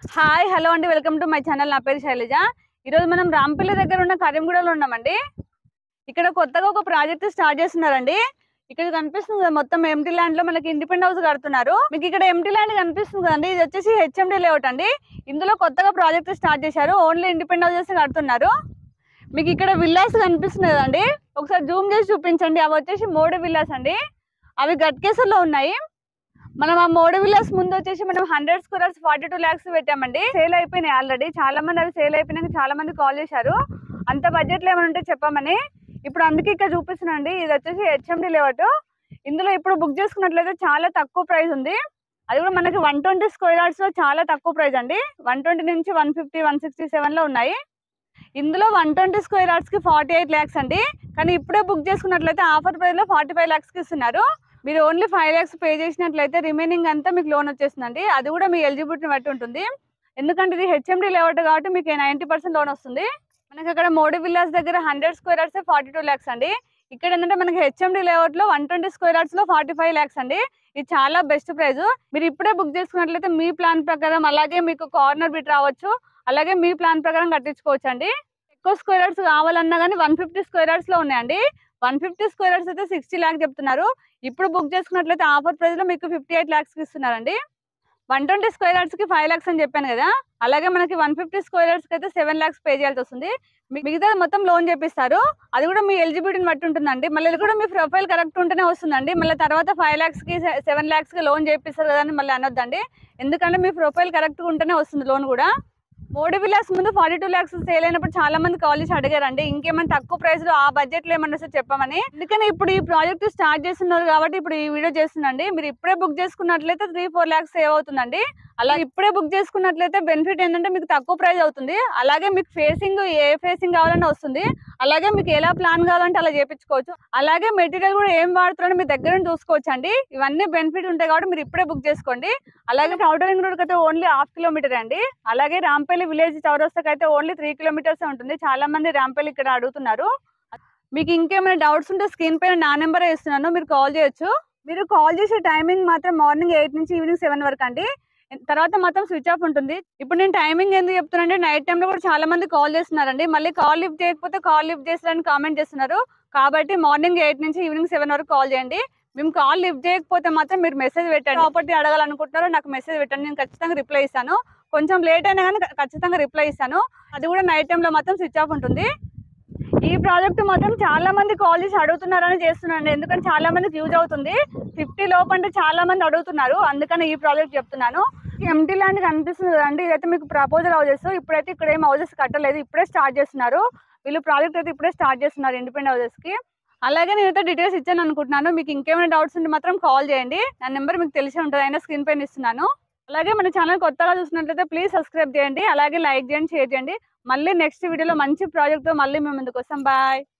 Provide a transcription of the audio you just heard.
Hi hello అండి, welcome to my channel. నా పేరు శైలజ. ఈరోజు మనం రాంపల్లి దగ్గర ఉన్న కరీంగూడలో ఉన్నామండి. ఇక్కడ కొత్తగా ఒక ప్రాజెక్ట్ స్టార్ట్ చేస్తున్నారండి. ఇక్కడ కనిపిస్తుంది కదా, మొత్తం ఎంటీ ల్యాండ్ లో మనకి ఇండిపెండెంట్ హౌస్ కడుతున్నారు. మీకు ఇక్కడ ఎంటీ ల్యాండ్ కనిపిస్తుంది కదండి, ఇది వచ్చేసి హెచ్ఎండి లేఅవుట్ అండి. ఇందులో కొత్తగా ప్రాజెక్ట్ స్టార్ట్ చేశారు. ఓన్లీ ఇండిపెండెంట్ హౌసెస్ కడుతున్నారు. మీకు ఇక్కడ విల్లాస్ కనిపిస్తుంది కదండి, ఒకసారి జూమ్ చేసి చూపించండి. అవి వచ్చేసి మోడీ విల్లాస్ అండి. అవి గట్కేసర్లో ఉన్నాయి. మనం ఆ మోడీ విల్లాస్ ముందు వచ్చేసి మనం 100 స్క్వేర్స్ 42 lakhs పెట్టామండి. సేల్ అయిపోయినాయి ఆల్రెడీ. చాలా మంది అవి సేల్ అయిపోయినాక చాలా మంది కాల్ చేశారు, అంత బడ్జెట్ లో ఏమైనా ఉంటే చెప్పమని. ఇప్పుడు అందుకే ఇక్కడ చూపిస్తున్నాండి. ఇది వచ్చేసి హెచ్ఎండి లేఅవుట్. ఇందులో ఇప్పుడు బుక్ చేసుకున్నట్లయితే చాలా తక్కువ ప్రైస్ ఉంది. అది కూడా మనకి 120 square లో చాలా తక్కువ ప్రైస్ అండి. 120 నుంచి 150 167 లో ఉన్నాయి. ఇందులో 120 square కి 48 lakhs అండి. కానీ ఇప్పుడే బుక్ చేసుకున్నట్లయితే ఆఫర్ ప్రైస్ లో 45 lakhs కి ఇస్తున్నారు. మీరు ఓన్లీ 5 lakhs పే చేసినట్లయితే రిమైనింగ్ అంతా మీకు లోన్ వచ్చేస్తుందండి. అది కూడా మీ ఎలిజిబిలిటీని బట్టి ఉంటుంది. ఎందుకంటే ఇది హెచ్ఎండి లేఅవుట్ కాబట్టి మీకు 90% లోన్ వస్తుంది. మనకి అక్కడ మోడీ విల్లాస్ దగ్గర 100 squares 42 lakhs అండి. ఇక్కడ ఏంటంటే మనకి హెచ్ఎండి లేఅవుట్ లో 120 squares లో 45 lakhs అండి. ఇది చాలా బెస్ట్ ప్రైస్. మీరు ఇప్పుడే బుక్ చేసుకున్నట్లయితే మీ ప్లాన్ ప్రకారం, అలాగే మీకు కార్నర్ బిట్ రావచ్చు, అలాగే మీ ప్లాన్ ప్రకారం కట్టించుకోవచ్చు అండి. ఎక్కువ స్క్వేర్స్ కావాలన్నా కానీ 150 squares లో ఉన్నాయండి. 150 squares అయితే 60 lakhs చెప్తున్నారు. ఇప్పుడు బుక్ చేసుకున్నట్లయితే ఆఫర్ ప్రైస్ లో మీకు 58 lakhs కి ఇస్తున్నారండి. 120 squares కి 5 lakhs అని చెప్పాను కదా, అలాగే మనకి 150 squares కి అయితే 7 lakhs పే చేయాల్సి వస్తుంది. మిగతా మొత్తం లోన్ చేపిస్తారు. అది కూడా మీ ఎలిజిబిలిటీని బట్టి ఉంటుందండి. మళ్ళీ ఇది కూడా మీ ప్రొఫైల్ కరెక్ట్ ఉంటేనే వస్తుందండి. మళ్ళీ తర్వాత 5 lakhs కి 7 lakhs కి లోన్ చేపిస్తారు కదా అని మళ్ళీ అనొద్దండి. ఎందుకంటే మీ ప్రొఫైల్ కరెక్ట్గా ఉంటేనే వస్తుంది లోన్ కూడా. మోడీ విల్లాస్ ముందు 42 lakhs సేల్ అయినప్పుడు చాలా మంది కాల్ చేసి అడిగారండి, ఇంకేమైనా తక్కువ ప్రైస్ లో ఆ బడ్జెట్ లో ఏమన్నా వస్తే చెప్పమని. అందుకని ఇప్పుడు ఈ ప్రాజెక్ట్ స్టార్ట్ చేస్తున్నారు కాబట్టి ఇప్పుడు ఈ వీడియో చేస్తున్నాండి. మీరు ఇప్పుడే బుక్ చేసుకున్నట్లయితే 3-4 lakhs సేవ్ అవుతుందండి. అలా ఇప్పుడే బుక్ చేసుకున్నట్లయితే బెనిఫిట్ ఏంటంటే మీకు తక్కువ ప్రైస్ అవుతుంది. అలాగే మీకు ఫేసింగ్ ఏ ఫేసింగ్ కావాలన్నా వస్తుంది. అలాగే మీకు ఎలా ప్లాన్ కావాలంటే అలా చేయించుకోవచ్చు. అలాగే మెటీరియల్ కూడా ఏం వాడుతున్నారో మీ దగ్గర చూసుకోవచ్చు అండి. ఇవన్నీ బెనిఫిట్ ఉంటాయి కాబట్టి మీరు ఇప్పుడే బుక్ చేసుకోండి. అలాగే ఔటర్ రింగ్ రోడ్ అయితే ఓన్లీ 1/2 kilometer అండి. అలాగే రాంపల్లి విలేజ్ చౌరస్తాకి అయితే ఓన్లీ 3 kilometers ఉంటుంది. చాలా మంది రాంపల్లి ఇక్కడ అడుగుతున్నారు. మీకు ఇంకేమైనా డౌట్స్ ఉంటే స్క్రీన్ పైన నా నెంబరే ఇస్తున్నాను, మీరు కాల్ చేయొచ్చు. మీరు కాల్ చేసే టైమింగ్ మాత్రం మార్నింగ్ 8 నుంచి ఈవినింగ్ 7 వరకు అండి. తర్వాత మాత్రం స్విచ్ ఆఫ్ ఉంటుంది. ఇప్పుడు నేను టైమింగ్ ఎందుకు చెప్తున్నానంటే నైట్ టైంలో కూడా చాలా మంది కాల్ చేస్తున్నారండి. మళ్ళీ కాల్ లిఫ్ట్ చేయకపోతే కాల్ లిఫ్ట్ చేస్తారని కామెంట్ చేస్తున్నారు. కాబట్టి మార్నింగ్ 8 నుంచి ఈవినింగ్ 7 వరకు కాల్ చేయండి. మేము కాల్ లిఫ్ట్ చేయకపోతే మాత్రం మీరు మెసేజ్ పెట్టండి. ప్రాపర్టీ అడగాలనుకుంటున్నారో నాకు మెసేజ్ పెట్టండి, నేను ఖచ్చితంగా రిప్లై ఇస్తాను. కొంచెం లేట్ అయినా కానీ ఖచ్చితంగా రిప్లై ఇస్తాను. అది కూడా నైట్ టైంలో మాత్రం స్విచ్ ఆఫ్ ఉంటుంది. ఈ ప్రాజెక్ట్ మాత్రం చాలా మంది కాల్ చేసి అడుగుతున్నారని చేస్తున్నాను, ఎందుకంటే చాలా మందికి యూజ్ అవుతుంది. 50 లోపు అంటే చాలా మంది అడుగుతున్నారు, అందుకని ఈ ప్రాజెక్ట్ చెప్తున్నాను. ఎంటీ ల్యాండ్ కనిపిస్తుంది కదండి, ఇదైతే మీకు ప్రపోజల్ హౌసెస్. ఇప్పుడైతే ఇక్కడ ఏం హౌసెస్ కట్టలేదు, ఇప్పుడే స్టార్ట్ చేస్తున్నారు వీళ్ళు. ప్రాజెక్ట్ అయితే ఇప్పుడే స్టార్ట్ చేస్తున్నారు ఇండిపెండెంట్ హౌసెస్ కి. అలాగే నేనైతే డీటెయిల్స్ ఇచ్చాను అనుకుంటున్నాను. మీకు ఇంకేమైనా డౌట్స్ ఉంటే మాత్రం కాల్ చేయండి. నా నెంబర్ మీకు తెలిసి ఉంటుంది, అయినా స్క్రీన్ పైన ఇస్తున్నాను. అలాగే మన ఛానల్ కొత్తగా చూసినట్లయితే ప్లీజ్ సబ్స్క్రైబ్ చేయండి, అలాగే లైక్ చేయండి, షేర్ చేయండి. మళ్ళీ నెక్స్ట్ వీడియోలో మంచి ప్రాజెక్ట్తో మళ్ళీ మేము ముందుకు వస్తాం. బాయ్.